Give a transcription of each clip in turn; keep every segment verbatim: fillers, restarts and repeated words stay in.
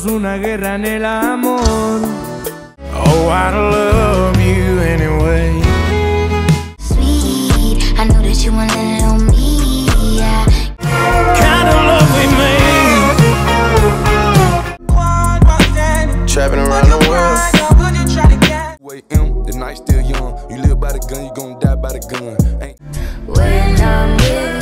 una guerra en el amor. Oh, I love you anyway. Sweet, I know that you want a little me, yeah. Kind of love we made. Trapping around the world. Wait, M, the night still young. You live by the gun, you gon' die by the gun. Ain't When I'm with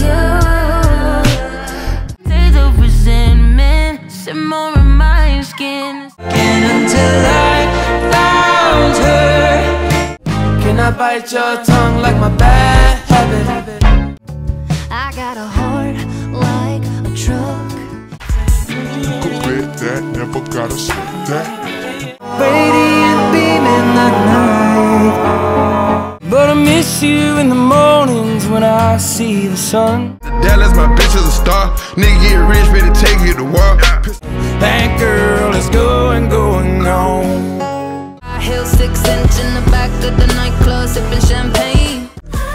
you, Days of resentment simmer in my skin. And until I found her, can I bite your tongue like my bad habit? I got a heart like a truck. Go bet that, never gotta sweat that. Radiant beam in the night, but I miss you in the mornings when I see the sun. Dallas, my bitch is a star. Nigga get rich, better take you to war. That girl is going, going on. I heal six inch in the back of the nightclub sipping champagne.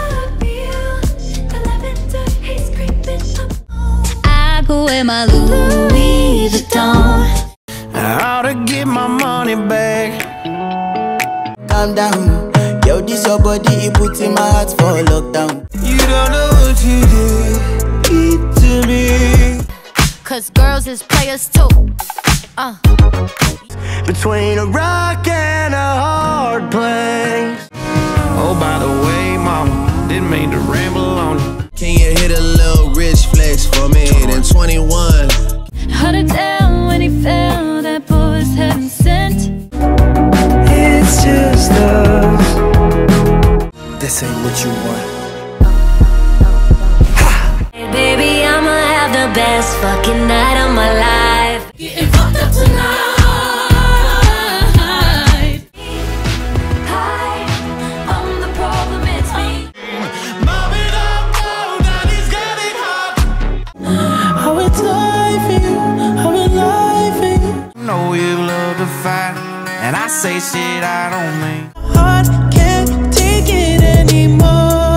I go wear my Louis Vuitton. How to get my money back. Calm down, yo, this your body, it puts in my heart for lockdown. You don't know what you did to me. Cause girls is players too. Uh. Between a rock and a hard place. Oh, by the way, mama, didn't mean to ramble on you. Can you hit a little rich flex for me? Then twenty-one. Held it down when he fell, that boy was heaven sent. It's just us. This ain't what you want. Hey, baby, I'ma have the best fucking night of my life. Getting fucked up tonight. Hi, I'm the problem, it's me. Mom it up, down, daddy's got it hot. I would die for you, I would lie for you. Know you love to fight, and I say shit I don't mean. Heart can't take it anymore.